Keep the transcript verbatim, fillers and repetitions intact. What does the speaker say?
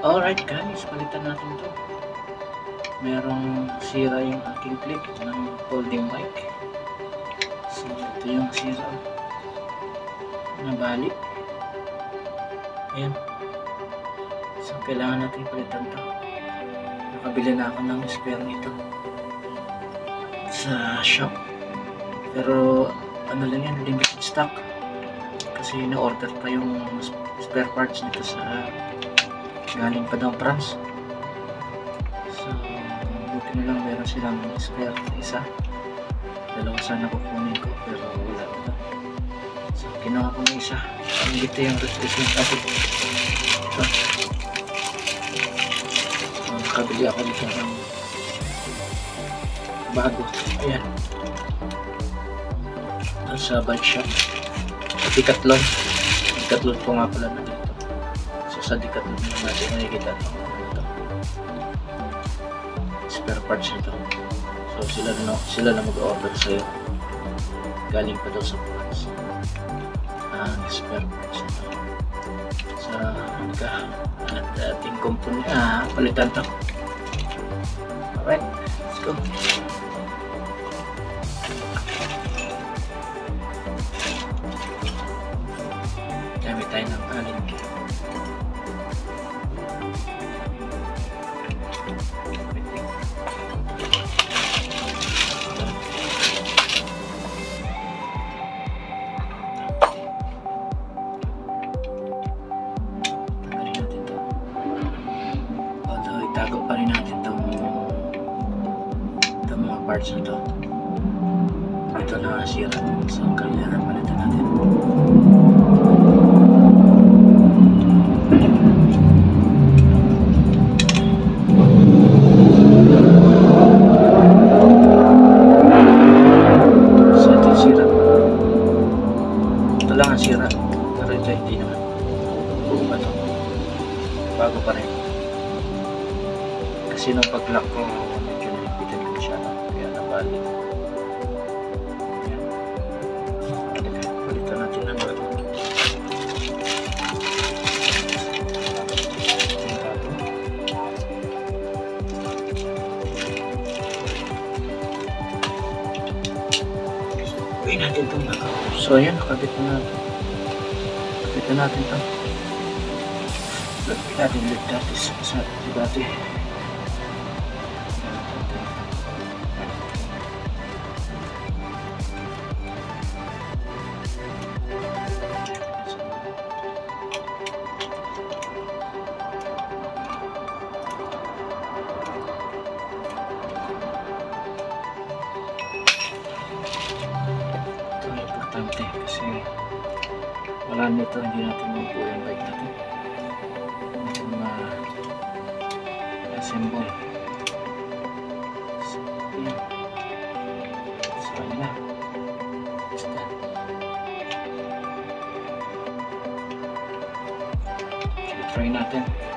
Alright guys, palitan natin to. Merong sira yung aking clip ng folding mic. So ito yung sira. Nabali. Ayan. So kailangan natin palitan to. Nakabili na ako ng spare nito sa shop. Pero ano lang yan, limited stock. Kasi na-order pa yung spare parts nito sa galing pa daw France. So buti na lang meron silang spare isa. Dalawa sana kukunin ko pero wala na. So kinuha ko na isa. Ang dito yung replacement natin. Ito. So nakabili ako dito ng bago. Ayan. Sa bike shop. Decathlon. Decathlon po nga pala na dito. So sa Decathlon na natin nakikita ito. Ito. Spare parts nito. So sila na, sila na mag-order sa'yo. Galing pa daw sa France. Ang spare parts nito. Sa ka at ating company. Ah, palitan ito. Alright. Let's go. Gamit tayo ng alin. Tanggalin natin ito. Although itago pa rin natin itong itong mga parts na ito. Ito na sira. So kailangan palitan natin. Lang ang sira, pero ito hindi naman buo pa ito, bago pa rin kasi nung pag-lock ko medyo nalipitan ko siya kaya nabali. Ayan. Palitan natin ang bago. Uwi natin itong bago. So ayan, nakabit na natin. Nakabit na natin ito. Lagyan natin ulit dati sa dati. Kasi wala nito, hindi natin mabuo yung bike natin. Ito ma-assemble. So, yan. So, yan na. It's done. So, try natin.